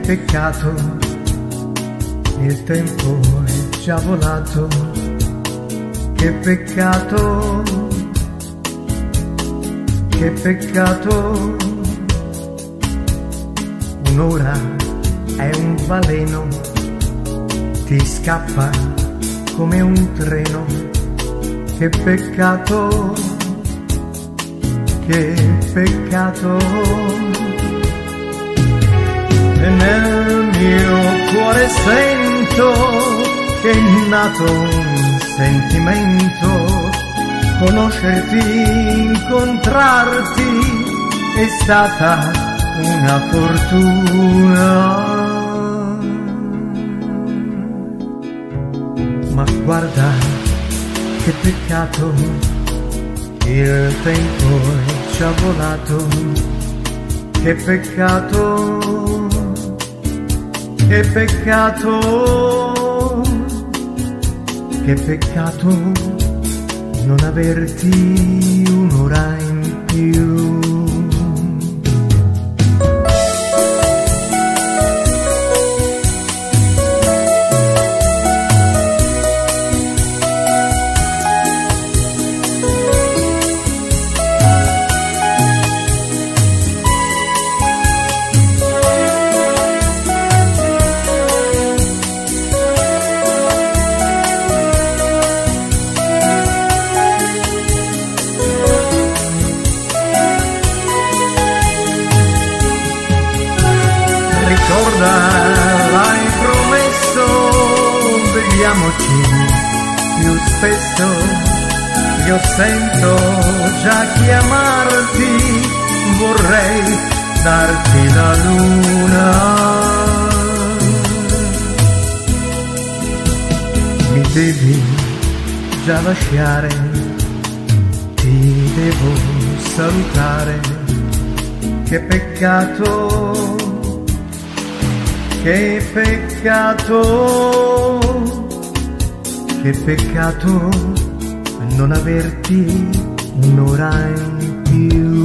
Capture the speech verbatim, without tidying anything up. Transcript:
peccato, il tempo è già volato, che peccato, che peccato, un'ora è un baleno, ti scappa come un treno, che peccato, che peccato. E nel mio cuore sento che è nato un sentimento, conoscerti, incontrarti è stata una fortuna. Ma guarda che peccato, il tempo è già volato, che peccato, che peccato, che peccato non averti un'ora in più. Ricorda, l'hai promesso, vediamoci più spesso. Io sento già chiamarti, vorrei darti la luna. Mi devi già lasciare, ti devo salutare, che peccato, che peccato, che peccato non averti un'ora in più.